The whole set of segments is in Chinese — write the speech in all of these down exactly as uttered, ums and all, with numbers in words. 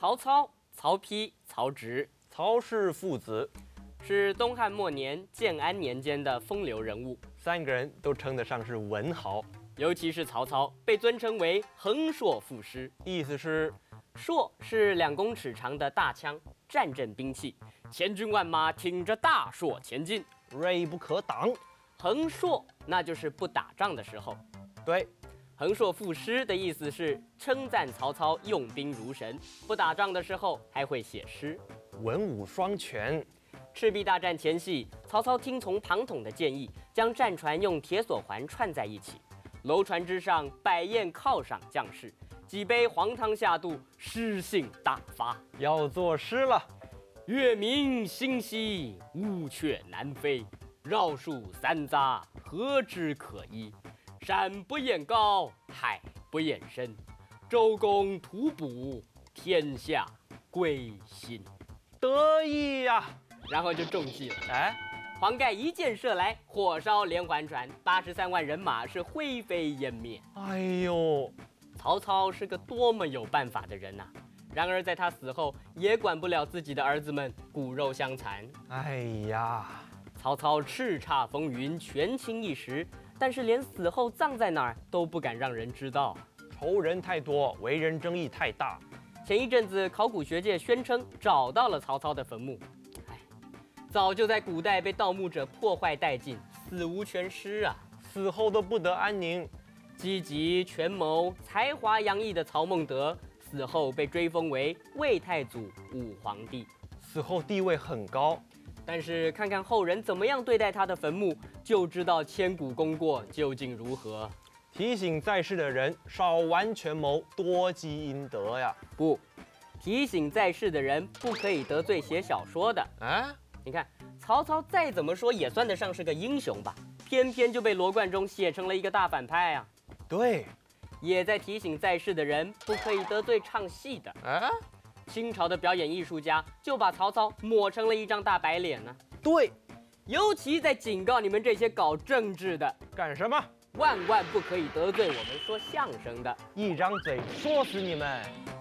曹操、曹丕、曹植， 曹氏父子是东汉末年建安年间的风流人物， 三个人都称得上是文豪。 尤其是曹操，被尊称为横槊赋诗， 意思是槊是两公尺长的大枪，战阵兵器，千军万马挺着大槊前进， 锐不可挡。 横槊那就是不打仗的时候。 对， 横槊赋诗的意思是称赞曹操用兵如神，不打仗的时候还会写诗， 文武双全。 赤壁大战前夕，曹操听从庞统的建议，将战船用铁索环串在一起，楼船之上摆宴犒赏将士，几杯黄汤下肚，诗兴大发。 要作诗了。 月明星稀，乌鹊南飞，绕树三匝，何枝可依？山不厌高，海不厌深，周公吐哺，天下归心。 得意呀、啊！ 然后就中计了。 哎， 黄盖一箭射来，火烧连环船，八十三万人马是灰飞烟灭。 哎呦， 曹操是个多么有办法的人呐、啊！然而在他死后，也管不了自己的儿子们骨肉相残。 哎呀， 曹操叱咤风云，权倾一时，但是连死后葬在哪儿都不敢让人知道。 仇人太多，为人争议太大。 前一阵子，考古学界宣称找到了曹操的坟墓，哎，早就在古代被盗墓者破坏殆尽，死无全尸啊！ 死后都不得安宁。 积极权谋、才华洋溢的曹孟德，死后被追封为魏太祖、武皇帝， 死后地位很高。 但是看看后人怎么样对待他的坟墓，就知道千古功过究竟如何。 提醒在世的人少玩权谋，多积阴德呀！ 不，提醒在世的人不可以得罪写小说的。 啊， 你看曹操再怎么说也算得上是个英雄吧，偏偏就被罗贯中写成了一个大反派啊！ 对， 也在提醒在世的人不可以得罪唱戏的。 啊， 清朝的表演艺术家就把曹操抹成了一张大白脸呢。 对， 尤其在警告你们这些搞政治的， 干什么？ 万万不可以得罪我们说相声的， 一张嘴说死你们！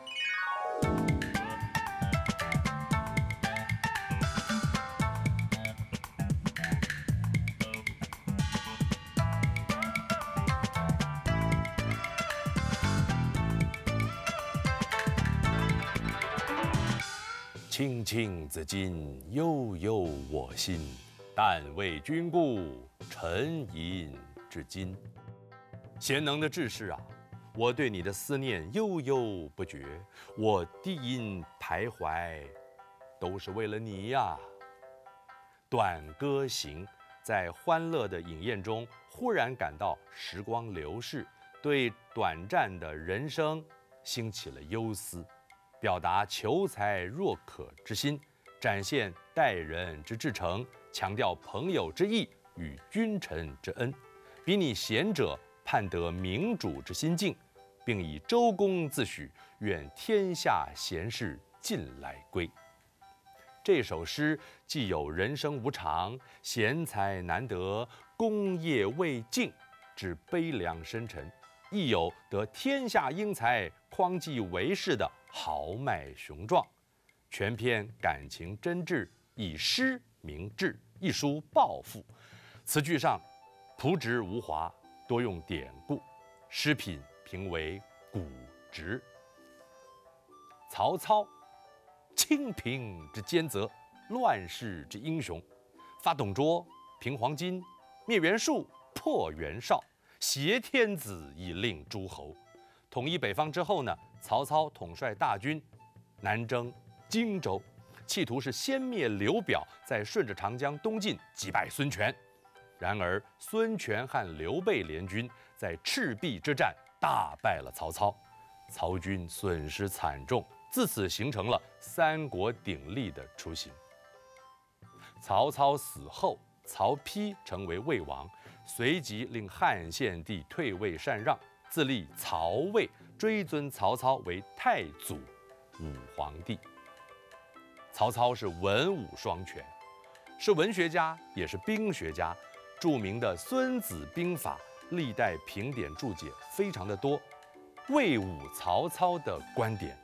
青青子衿，悠悠我心。但为君故，沉吟至今。贤能的志士啊，我对你的思念悠悠不绝，我低吟徘徊，都是为了你呀。短歌行，在欢乐的饮宴中，忽然感到时光流逝，对短暂的人生兴起了忧思，表达求才若渴之心，展现待人之至诚，强调朋友之义与君臣之恩，比拟贤者盼得明主之心境，并以周公自诩愿天下贤士尽来归。这首诗既有人生无常、贤才难得、功业未尽之悲凉深沉，亦有得天下英才匡济为士的豪迈雄壮。全篇感情真挚，以诗明志，一抒抱负。词句上朴直无华，多用典故，诗品评为古直。曹操，清平之奸贼，乱世之英雄，发董卓，平黄巾，灭袁术，破袁绍，挟天子以令诸侯。统一北方之后呢，曹操统帅大军南征荆州，企图是先灭刘表，再顺着长江东进，击败孙权。然而孙权和刘备联军在赤壁之战大败了曹操，曹军损失惨重，自此形成了三国鼎立的雏形。曹操死后，曹丕成为魏王，随即令汉献帝退位禅让，自立曹魏，追尊曹操为太祖、武皇帝。曹操是文武双全，是文学家，也是兵学家。著名的《孙子兵法》历代评点注解非常的多，魏武曹操的观点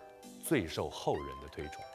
最受后人的推崇。